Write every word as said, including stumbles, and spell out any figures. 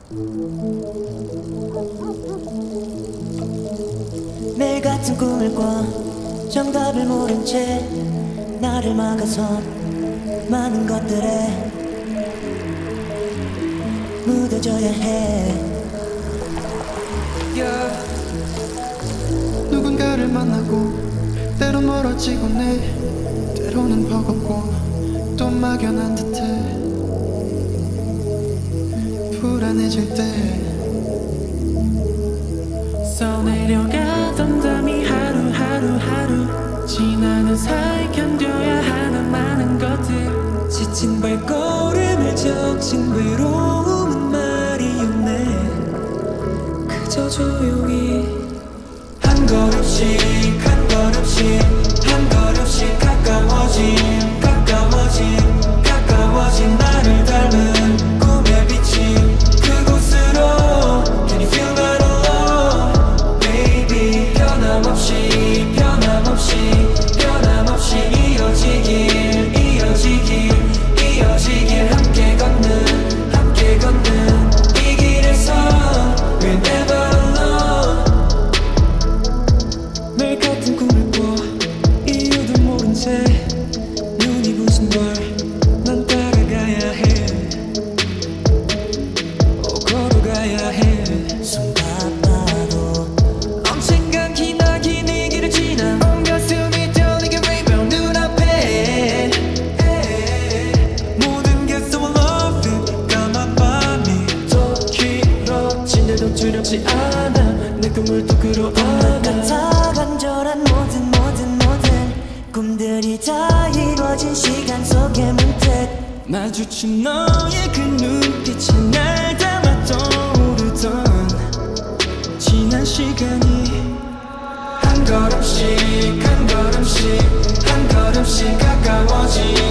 매일 같은 꿈을 꿔 정답을 모른 채 나를 막아선 많은 것들에 묻어져야 해. yeah. 누군가를 만나고 때론 멀어지곤 해. 때로는 버겁고 또 막연한 듯해. 불안해질 때 써내려가던 담이 하루하루 하루 지나는 사이 견뎌야 하는 많은 것들. 지친 발걸음을 적신 외로움은 말이 없네. 그저 조용히 한 걸음씩 한 걸음씩 한 걸음씩 가까워진 가까워진 가까워진 나를 닮은 꿈의 빛이 그곳으로. Can you feel my love, baby? 변함없이 변함없이 변함없이 이어지길 이어지길 이어지길 함께 걷는 함께 걷는 이 길에서 We're never alone. 매일 같은 꿈을 꿔 이유도 모른 채 눈이 부신 걸 난 따라가야 해. 어, 걸어가야 해. 숨 바빠도 언젠간 기나긴 이 길을 지나 온 가슴이 떨리게 rainbow 눈앞에. 모든 게 so lovely. 까만 밤이 더 길어진데도 두렵지 않아. 내 꿈을 또 끌어안아. 같아 간절한 모든 모든 모든 꿈들이 다 이루어진 시간 속에 문득 마주친 너의 그 눈빛이 날 담아 떠오르던 지난 시간이 한 걸음씩 한 걸음씩 한 걸음씩 가까워진